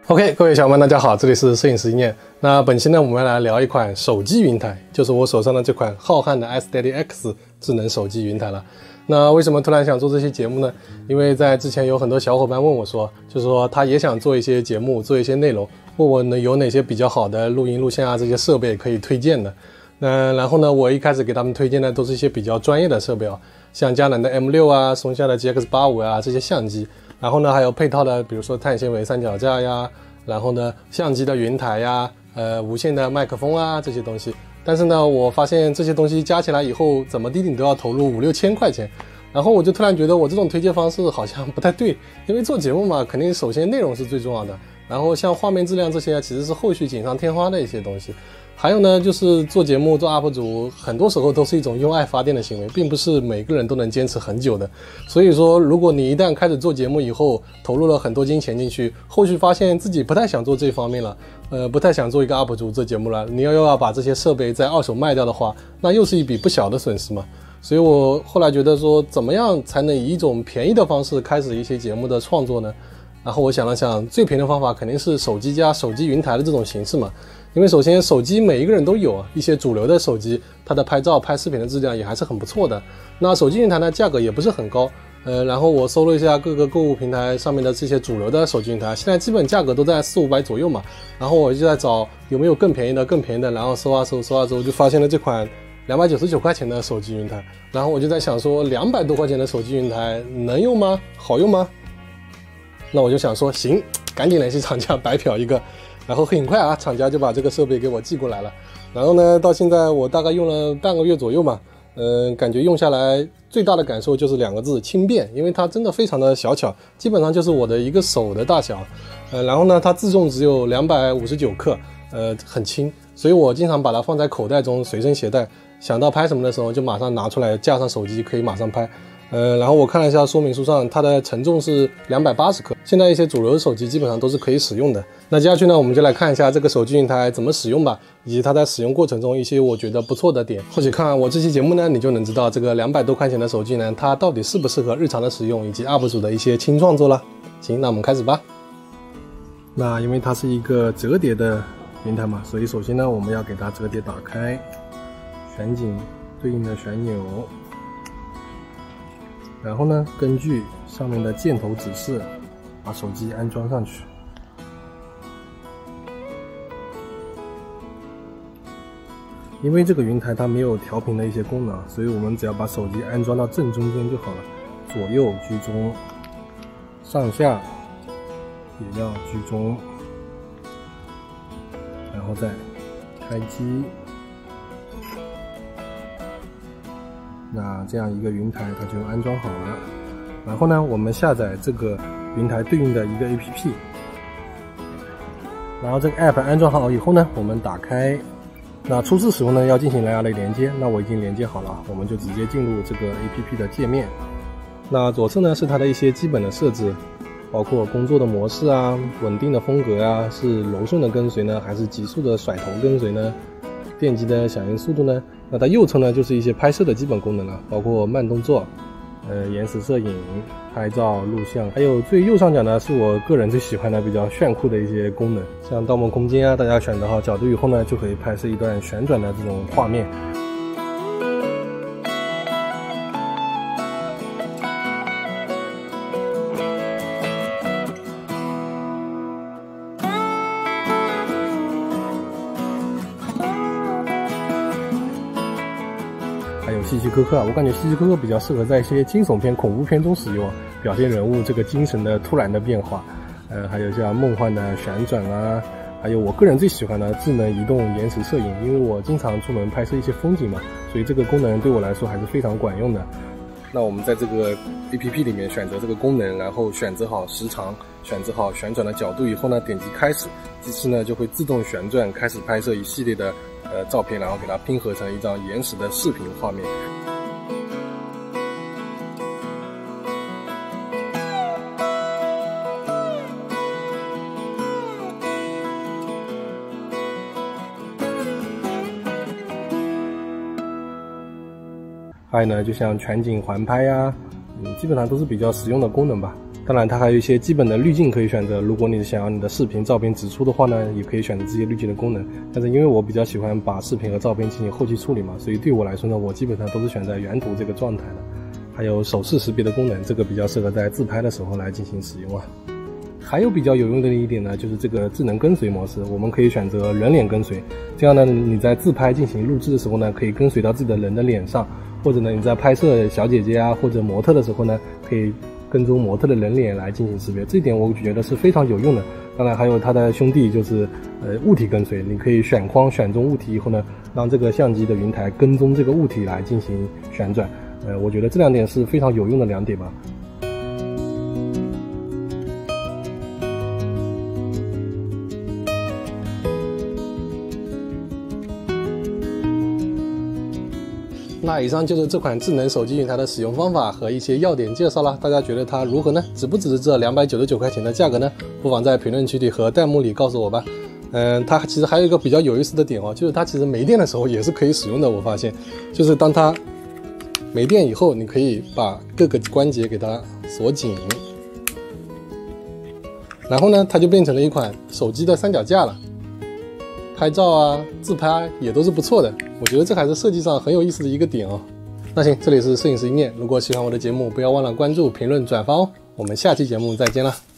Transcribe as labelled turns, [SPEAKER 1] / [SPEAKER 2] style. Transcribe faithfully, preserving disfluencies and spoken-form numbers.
[SPEAKER 1] OK， 各位小伙伴大家好，这里是摄影师一念。那本期呢，我们来聊一款手机云台，就是我手上的这款浩瀚的 iSteady X 智能手机云台了。那为什么突然想做这期节目呢？因为在之前有很多小伙伴问我说，就是说他也想做一些节目，做一些内容，问我呢有哪些比较好的录音录像啊这些设备可以推荐的。那然后呢，我一开始给他们推荐的都是一些比较专业的设备啊，像佳能的 M 六 啊，松下的 G X 八十五 啊这些相机。然后呢，还有配套的，比如说碳纤维三脚架呀，然后呢，相机的云台呀，呃，无线的麦克风啊，这些东西。但是呢，我发现这些东西加起来以后，怎么地你都要投入五六千块钱。然后我就突然觉得我这种推荐方式好像不太对，因为做节目嘛，肯定首先内容是最重要的。然后像画面质量这些，其实是后续锦上添花的一些东西。还有呢，就是做节目做 U P 主，很多时候都是一种用爱发电的行为，并不是每个人都能坚持很久的。所以说，如果你一旦开始做节目以后，投入了很多金钱进去，后续发现自己不太想做这方面了，呃，不太想做一个 U P 主做节目了，你要又要把这些设备再二手卖掉的话，那又是一笔不小的损失嘛。所以我后来觉得说，怎么样才能以一种便宜的方式开始一些节目的创作呢？然后我想了想，最便宜的方法肯定是手机加手机云台的这种形式嘛。因为首先手机每一个人都有，一些主流的手机它的拍照拍视频的质量也还是很不错的。那手机云台呢，价格也不是很高，呃，然后我搜了一下各个购物平台上面的这些主流的手机云台，现在基本价格都在四五百左右嘛。然后我就在找有没有更便宜的更便宜的，然后搜啊搜搜啊搜，就发现了这款两百九十九块钱的手机云台。然后我就在想说，两百多块钱的手机云台能用吗？好用吗？那我就想说行，赶紧联系厂家白嫖一个。然后很快啊，厂家就把这个设备给我寄过来了。然后呢，到现在我大概用了半个月左右嘛，嗯、呃，感觉用下来最大的感受就是两个字：轻便。因为它真的非常的小巧，基本上就是我的一个手的大小。呃，然后呢，它自重只有两百五十九克，呃，很轻，所以我经常把它放在口袋中随身携带，想到拍什么的时候就马上拿出来架上手机，可以马上拍。呃，然后我看了一下说明书上，它的承重是两百八十克。现在一些主流的手机基本上都是可以使用的。那接下去呢，我们就来看一下这个手机云台怎么使用吧，以及它在使用过程中一些我觉得不错的点。或许看完我这期节目呢，你就能知道这个两百多块钱的手机呢，它到底适不适合日常的使用，以及 U P 主的一些轻创作了。行，那我们开始吧。那因为它是一个折叠的云台嘛，所以首先呢，我们要给它折叠打开，旋紧对应的旋钮。然后呢，根据上面的箭头指示，把手机安装上去。因为这个云台它没有调频的一些功能，所以我们只要把手机安装到正中间就好了。左右居中，上下也要居中，然后再开机。那这样一个云台它就安装好了。然后呢，我们下载这个云台对应的一个 A P P。然后这个 App 安装好以后呢，我们打开。那初次使用呢，要进行蓝牙类连接。那我已经连接好了，我们就直接进入这个 A P P 的界面。那左侧呢是它的一些基本的设置，包括工作的模式啊、稳定的风格啊，是柔顺的跟随呢，还是急速的甩头跟随呢？电机的响应速度呢？那它右侧呢就是一些拍摄的基本功能了，包括慢动作、呃延时摄影、拍照、录像，还有最右上角呢是我个人最喜欢的比较炫酷的一些功能，像盗梦空间啊，大家选择好角度以后呢，就可以拍摄一段旋转的这种画面。还有希区柯克啊，我感觉希区柯克比较适合在一些惊悚片、恐怖片中使用，表现人物这个精神的突然的变化。呃，还有像梦幻的旋转啊，还有我个人最喜欢的智能移动延时摄影，因为我经常出门拍摄一些风景嘛，所以这个功能对我来说还是非常管用的。那我们在这个 A P P 里面选择这个功能，然后选择好时长，选择好旋转的角度以后呢，点击开始，机器呢就会自动旋转，开始拍摄一系列的呃照片，然后给它拼合成一张延时的视频画面。还有呢，就像全景环拍呀、嗯，基本上都是比较实用的功能吧。 当然它还有一些基本的滤镜可以选择，如果你想要你的视频照片直出的话呢，也可以选择这些滤镜的功能。但是因为我比较喜欢把视频和照片进行后期处理嘛，所以对我来说呢，我基本上都是选择原图这个状态的。还有手势识别的功能，这个比较适合在自拍的时候来进行使用啊。还有比较有用的一点呢，就是这个智能跟随模式，我们可以选择人脸跟随，这样呢你在自拍进行录制的时候呢，可以跟随到自己的人的脸上，或者呢你在拍摄小姐姐啊或者模特的时候呢，可以跟踪模特的人脸来进行识别，这一点我觉得是非常有用的。当然还有它的兄弟就是呃物体跟随，你可以选框选中物体以后呢，让这个相机的云台跟踪这个物体来进行旋转。呃，我觉得这两点是非常有用的两点吧。那以上就是这款智能手机云台的使用方法和一些要点介绍了，大家觉得它如何呢？值不值这两百九十九块钱的价格呢？不妨在评论区里和弹幕里告诉我吧。嗯，它其实还有一个比较有意思的点哦，就是它其实没电的时候也是可以使用的。我发现，就是当它没电以后，你可以把各个关节给它锁紧，然后呢，它就变成了一款手机的三脚架了。拍照啊、自拍也都是不错的，我觉得这还是设计上很有意思的一个点哦。那行，这里是摄影师一念，如果喜欢我的节目，不要忘了关注、评论、转发哦。我们下期节目再见了。